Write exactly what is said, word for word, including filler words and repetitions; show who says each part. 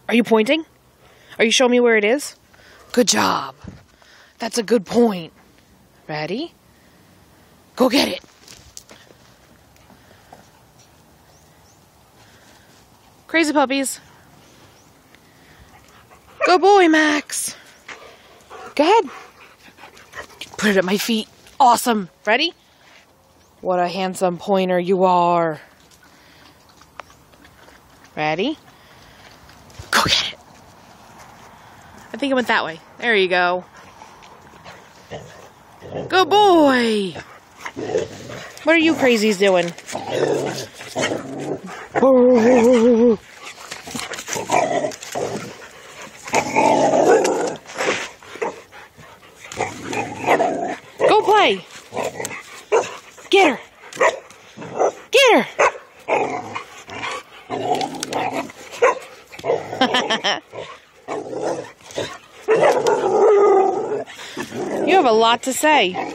Speaker 1: Are you pointing? Are you showing me where it is? Good job. That's a good point. Ready? Go get it. Crazy puppies. Good boy, Max. Go ahead. Put it at my feet. Awesome. Ready? What a handsome pointer you are. Ready? Go get it. I think it went that way. There you go. Good boy. What are you crazies doing? Go play. Get her. Get her. You have a lot to say.